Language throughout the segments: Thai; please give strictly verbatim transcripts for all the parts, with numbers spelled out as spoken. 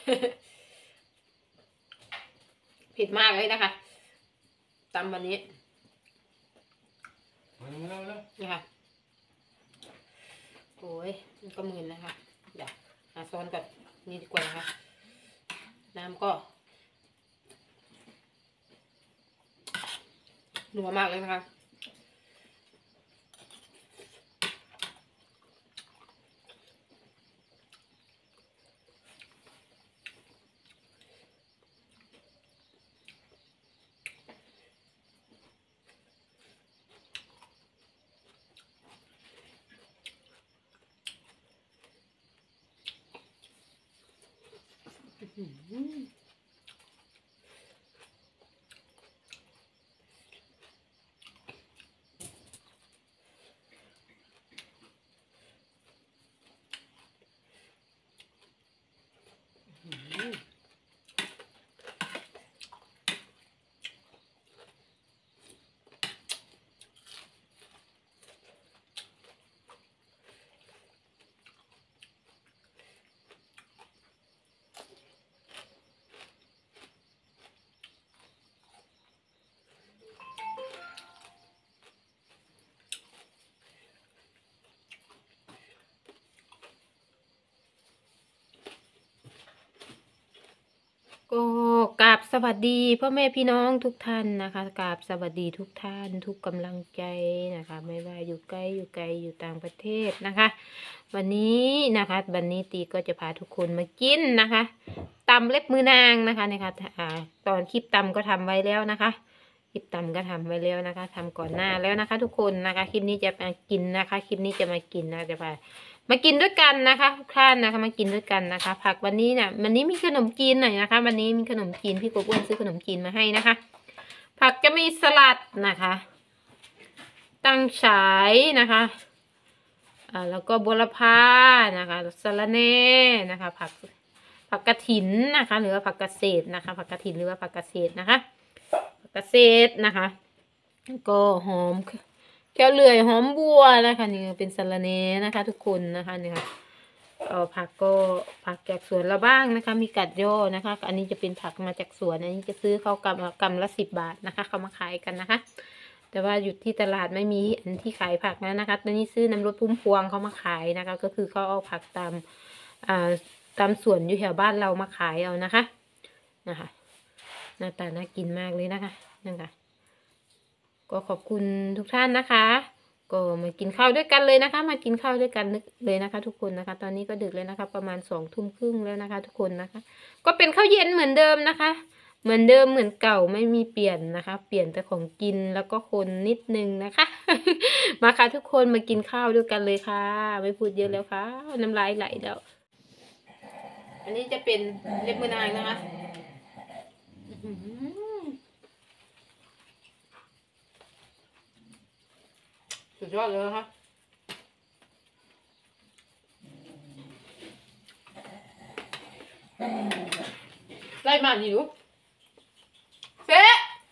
เผ็ดมากเลยนะคะตำวันนี้นี่ค่ะโอ้ยมันก็มึนนะคะเดี๋ยวหาซ้อนกับนี่ดีกว่านะคะน้ำก็นัวมากเลยนะคะก็กราบสวัสดีพ่อแม่พี่น้องทุกท่านนะคะกราบสวัสดีทุกท่านทุกกำลังใจนะคะไม่ว่าอยู่ใกล้อยู่ไกลอยู่ต่างประเทศนะคะวันนี้นะคะวันนี้ตีก็จะพาทุกคนมากินนะคะตำเล็บมือนางนะคะนะคะอ่าตอนคลิปตำก็ทำไว้แล้วนะคะคลิปตำก็ทำไว้แล้วนะคะทำก่อนหน้าแล้วนะคะทุกคนนะคะคลิปนี้จะมากินนะคะคลิปนี้จะมากินนะจะพามากินด้วยกันนะคะทุกท่านนะคะมากินด้วยกันนะคะผักวันนี้เนี่ยวันนี้มีขนมจีนหน่อยนะคะวันนี้มีขนมจีนพี่กบอ้วนซื้อขนมจีนมาให้นะคะผักจะมีสลัดนะคะตั้งฉายนะคะอ่าแล้วก็บัวละพานะคะสะระแหน่นะคะผักผักกระถินนะคะหรือว่าผักกระเศษนะคะผักกระถินหรือว่าผักกระเศษนะคะผักกระเศษนะคะก็หอมแก้วเลื่อยหอมบัวนะคะนี่เป็นสะระแหน่นะคะทุกคนนะคะนี่ค่ะเออผักก็ผักจากสวนเราบ้างนะคะมีกัดย่อนะคะอันนี้จะเป็นผักมาจากสวนอันนี้จะซื้อเขากำกำละสิบบาทนะคะเขามาขายกันนะคะแต่ว่าอยู่ที่ตลาดไม่มีอันที่ขายผักนะนะคะตอนนี้ซื้อน้ำรถพุ่มพวงเขามาขายนะคะก็คือเขาเอาผักตามอ่าตามสวนอยู่แถวบ้านเรามาขายเอานะคะนะคะหน้าตาน่ากินมากเลยนะคะนะคะก็ขอบคุณทุกท่านนะคะก็มากินข้าวด้วยกันเลยนะคะมากินข้าวด้วยกันเลยนะคะทุกคนนะคะตอนนี้ก็ดึกแล้วนะคะประมาณสองทุ่มครึ่งแล้วนะคะทุกคนนะคะก็เป็นข้าวเย็นเหมือนเดิมนะคะเหมือนเดิมเหมือนเก่าไม่มีเปลี่ยนนะคะเปลี่ยนแต่ของกินแล้วก็คนนิดนึงนะคะมาค่ะทุกคนมากินข้าวด้วยกันเลยค่ะไม่พูดเยอะแล้วค่ะน้ำลายไหลแล้วอันนี้จะเป็นเล็บมือนางนะคะสุดยอดเลยนะคะไล่มาหิวเซ่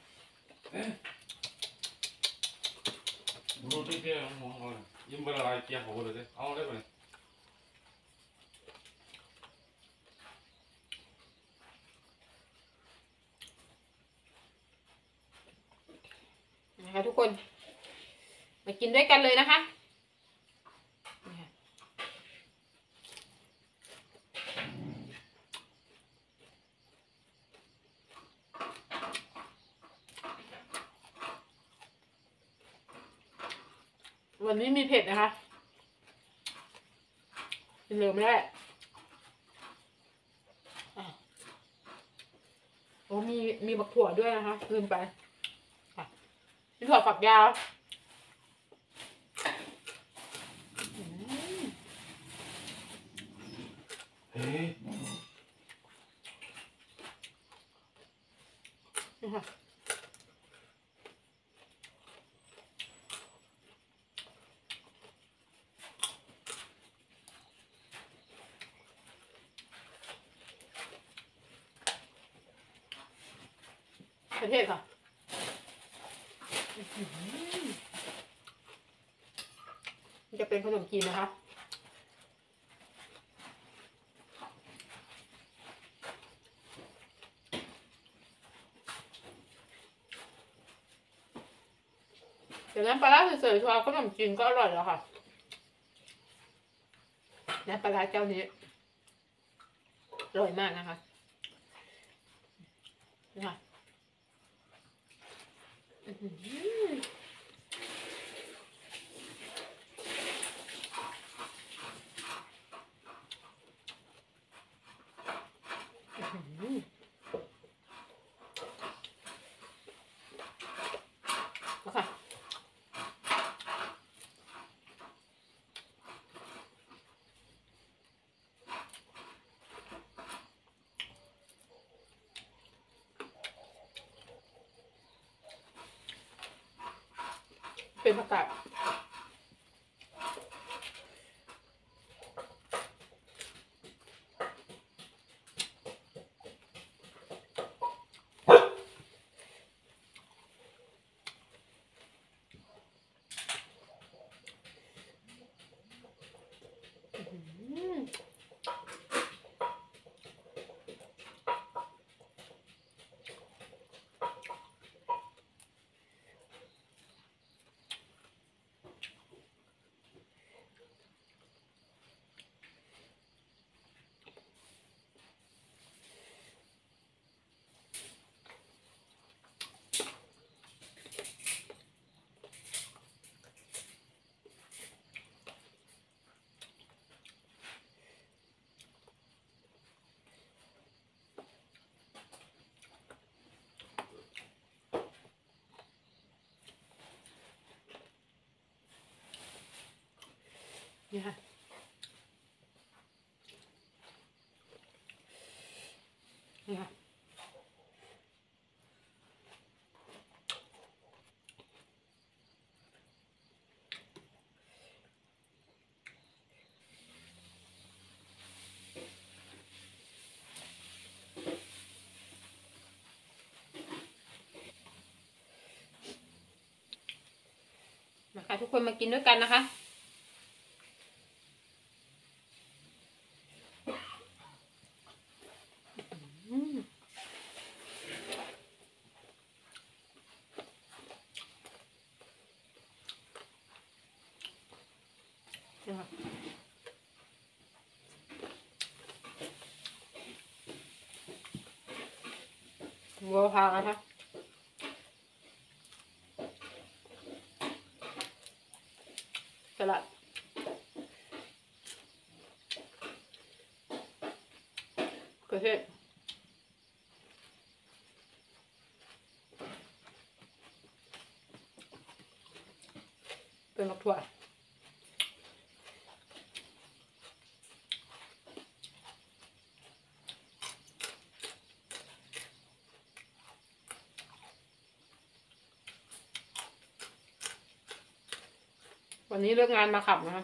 รู้ที่เที่ยวมองเอายิ้มบลายเกี่ยวหัวเลยเอาได้ไหมนะคะทุกคนมากินด้วยกันเลยนะคะวันนี้มีเผ็ดนะคะกินเร็วไม่ได้โอ้มีมีบักถั่วด้วยนะคะลืมไปมีถั่วฝักยาวเฮ้ยนี่ค่ะประเทศค่ะนี่จะเป็นขนมจีนนะคะแต่น้ำปลาร้าเฉยๆชอบขนมจีนก็อร่อยแล้วค่ะน้ำปลาร้าเจ้านี้อร่อยมากนะคะนี่ค่ะอื้อหือแล้วค่ะเป็นผักกาดอืมนี่ค่ะนี่ค่ะนะคะทุกคนมากินด้วยกันนะคะอืมนี่ค่ะวัวพานะคะสลัดกระเทียมเป็นมะถั่ววันนี้เลิกงานมาขับนะคะ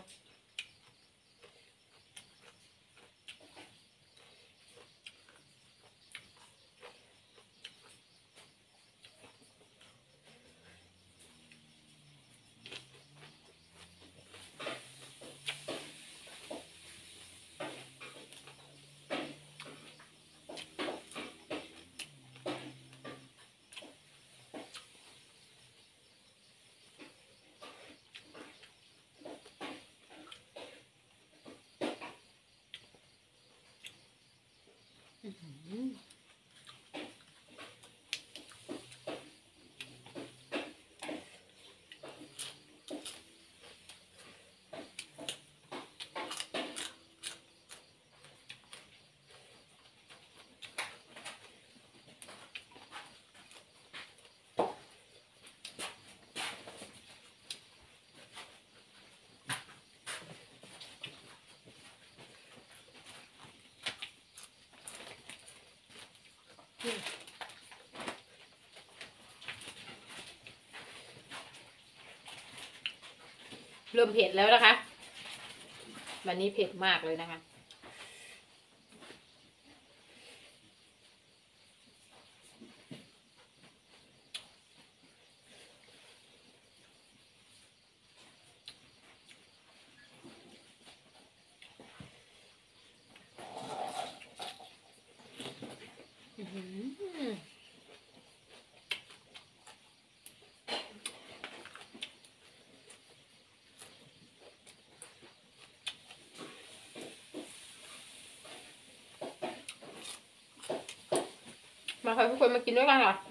อืมเริ่มเผ็ดแล้วนะคะวันนี้เผ็ดมากเลยนะคะอื้อหือมาค่ะทุกคนมากินด้วยกันค่ะ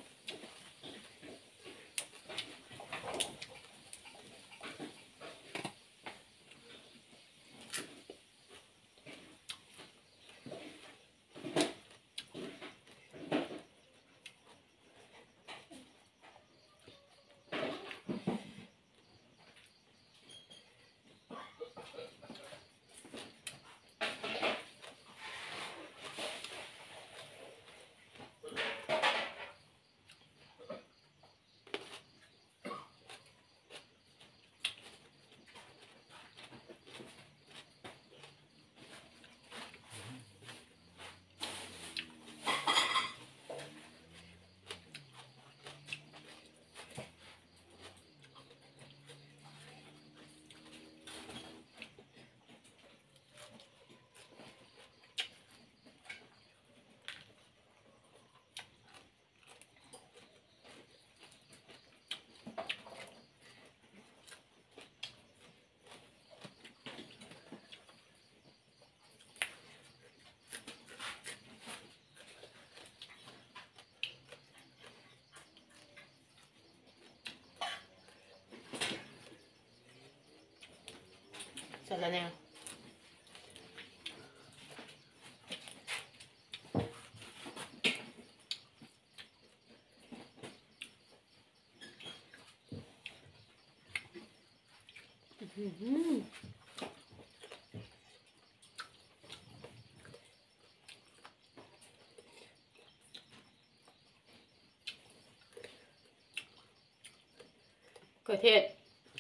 เสร็จแล้วเนี่ยอืมเขือเทศ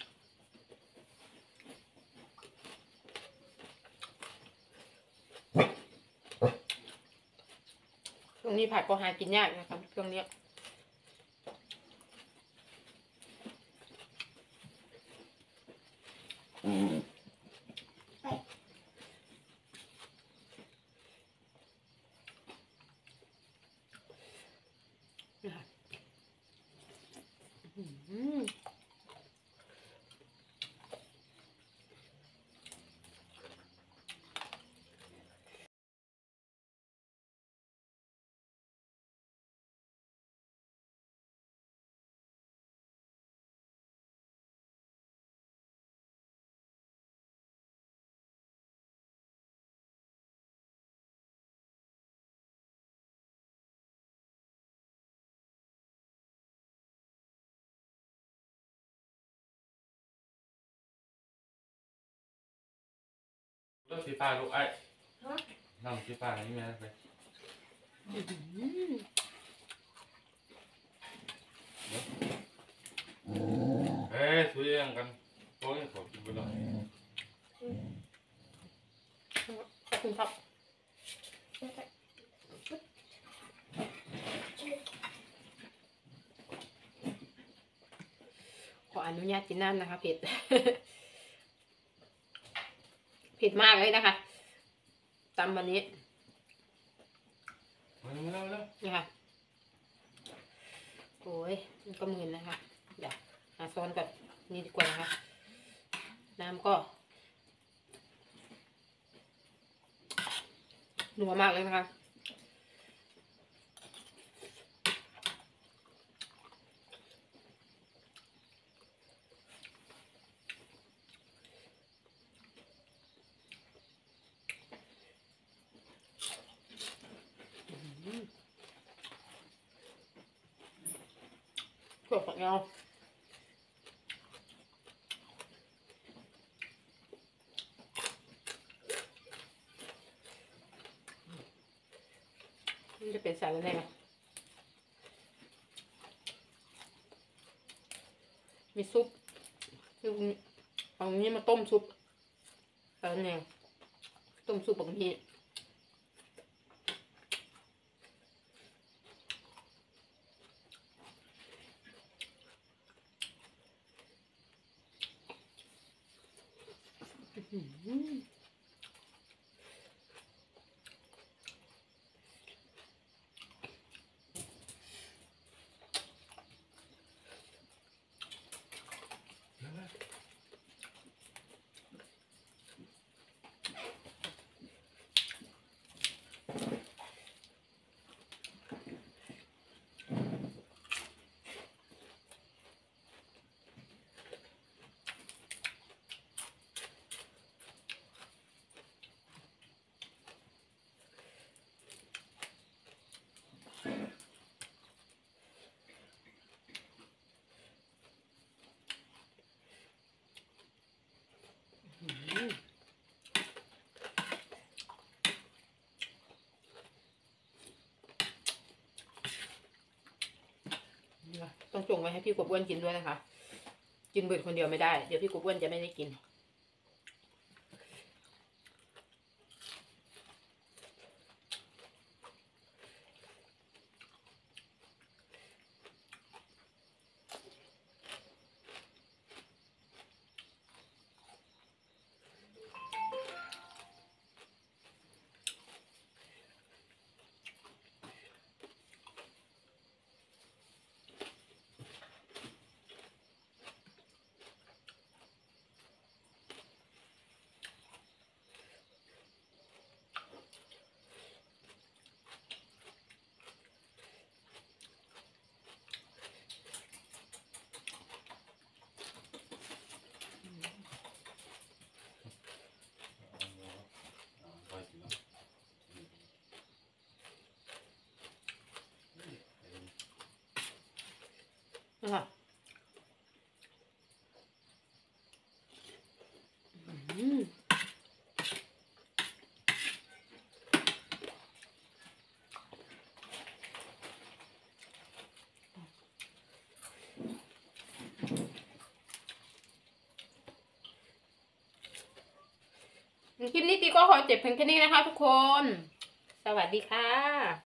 ช่วงนี้ผักก็หากินยากนะครับช่วงนี้อืมเลือกสีฟ้าลูกไอ้น้ำสีฟ้าอันนี้แม่ไปอืมเอ้ยสุยยังกันตัวนี้ขอกินไปหน่อยขอบคุณครับขออนุญาตกินน้ำนะคะเผ็ด เผ็ดมากเลยนะคะตำวันนี้มาเร็วเร็วเร็วนี่ค่ะโอ้ยมันก็มึนนะคะเดี๋ยวหาซ้อนกับนี่ดีกว่านะคะน้ำก็นัวมากเลยนะคะถั่วฝักยาวมันจะเป็นสารอะไรนะมีซุปคือเอานี้มาต้มซุปอะไรเนี่ยต้มซุปแบบนี้อืมนะคะต้องส่งไว้ให้พี่กบอ้วนกินด้วยนะคะ กินเบิดคนเดียวไม่ได้เดี๋ยวพี่กบอ้วนจะไม่ได้กินนะคะอืมคลิปนี้ตีก็ขอเจ็บเพียงแค่นี้นะคะทุกคน สวัสดีค่ะ